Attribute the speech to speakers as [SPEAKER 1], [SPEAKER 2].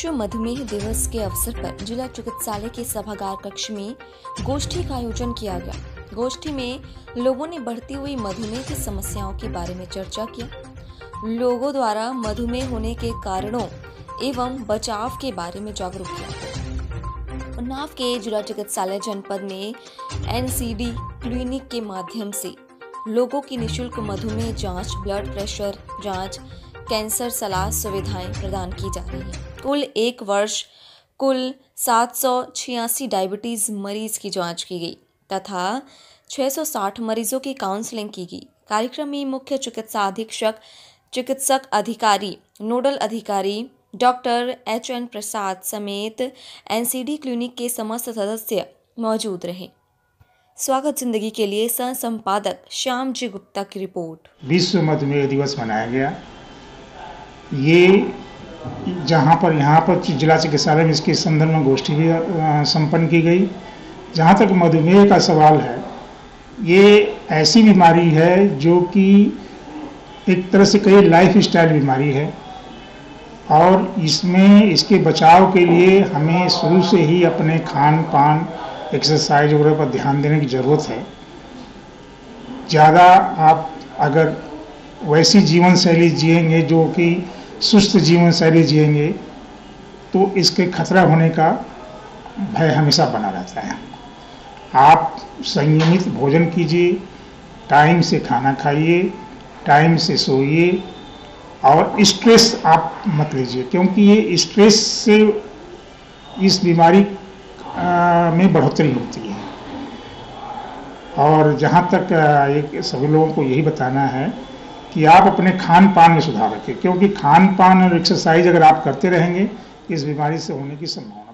[SPEAKER 1] विश्व मधुमेह दिवस के अवसर पर जिला चिकित्सालय के सभागार कक्ष में गोष्ठी का आयोजन किया गया। गोष्ठी में लोगों ने बढ़ती हुई मधुमेह की समस्याओं के बारे में चर्चा किया। लोगों द्वारा मधुमेह होने के कारणों एवं बचाव के बारे में जागरूक किया। उन्नाव के जिला चिकित्सालय जनपद में एनसीडी क्लिनिक के माध्यम से लोगों की निःशुल्क मधुमेह जांच, ब्लड प्रेशर जांच, कैंसर सलाह सुविधाएं प्रदान की जा रही हैं। कुल एक वर्ष कुल 786 डायबिटीज मरीज की जांच की गई तथा 660 मरीजों की काउंसलिंग की गई। कार्यक्रम में मुख्य चिकित्सा अधीक्षक, चिकित्सक अधिकारी, नोडल अधिकारी डॉक्टर HN प्रसाद समेत एनसीडी क्लिनिक के समस्त सदस्य मौजूद रहे। स्वागत जिंदगी के लिए सह संपादक श्याम जी गुप्ता की रिपोर्ट।
[SPEAKER 2] विश्व मधुमेह दिवस मनाया गया। ये यहाँ पर जिला चिकित्सालय में इसके संदर्भ में गोष्ठी भी संपन्न की गई। जहाँ तक मधुमेह का सवाल है, ये ऐसी बीमारी है जो कि एक तरह से कई लाइफ स्टाइल बीमारी है और इसके बचाव के लिए हमें शुरू से ही अपने खान पान, एक्सरसाइज वगैरह पर ध्यान देने की ज़रूरत है। ज़्यादा आप अगर वैसी जीवन शैली जिएंगे जो कि सुस्त जीवन शैली जिएंगे तो इसके खतरा होने का भय हमेशा बना रहता है। आप संयमित भोजन कीजिए, टाइम से खाना खाइए, टाइम से सोइए और स्ट्रेस आप मत लीजिए, क्योंकि ये स्ट्रेस से इस बीमारी में बढ़ोतरी होती है। और जहाँ तक सभी लोगों को यही बताना है कि आप अपने खान पान में सुधार रखें, क्योंकि खान पान और एक्सरसाइज अगर आप करते रहेंगे इस बीमारी से होने की संभावना